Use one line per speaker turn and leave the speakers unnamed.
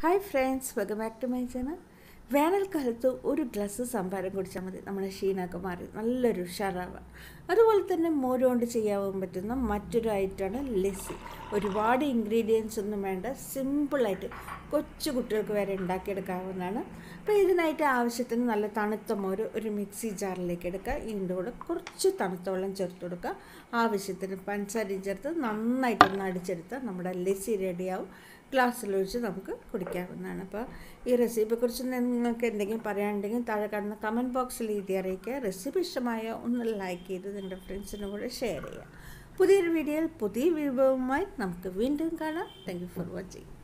Hi friends, welcome back to my channel. വേനൽക്കാലത്ത് ഒരു glass സംഭാരം കുടിച്ചാൽ മതി നമ്മുടെ ക്ഷീണമൊക്കെ മാറി നല്ലൊരു ഉഷാറാവുക. അതുപോലെ തന്നെ മോര് കൊണ്ട് ചെയ്യാൻ പറ്റുന്ന മറ്റൊരു ഐറ്റമാണ് ലസ്സി. ഒരുപാട് ഇൻഗ്രീഡിയൻസ് ഒന്നും വേണ്ട, സിമ്പിളായിട്ട് കൊച്ചു കുട്ടികൾക്ക് വരെ ഉണ്ടാക്കിയെടുക്കാവുന്നതാണ്. അപ്പോൾ ഇതിനായിട്ട് ആവശ്യത്തിന് നല്ല തണുത്ത മോര് ഒരു മിക്സി ജാറിലേക്ക് എടുക്കുക. ഇതിൻ്റെ കൂടെ കുറച്ച് തണുത്ത വെള്ളം ചേർത്ത് കൊടുക്കുക. ആവശ്യത്തിന് പഞ്ചസാരയും ചേർത്ത് നന്നായിട്ടൊന്ന് അടിച്ചെടുത്താൽ നമ്മുടെ ലസ്സി റെഡിയാവും. ഗ്ലാസ്സിലൊഴിച്ച് നമുക്ക് കുടിക്കാവുന്നതാണ്. അപ്പോൾ ഈ റെസിപ്പിയെക്കുറിച്ച് നിങ്ങൾക്ക് എന്തെങ്കിലും പറയാനുണ്ടെങ്കിൽ താഴെ കാണുന്ന കമൻറ്റ് ബോക്സിൽ എഴുതി അറിയിക്കുക. റെസിപ്പി ഇഷ്ടമായ ഒന്ന് ലൈക്ക് ചെയ്ത് നിങ്ങളുടെ ഫ്രണ്ട്സിനും കൂടെ ഷെയർ ചെയ്യുക. പുതിയൊരു വീഡിയോയിൽ പുതിയ വിഭവവുമായി നമുക്ക് വീണ്ടും കാണാം. Thank you for watching.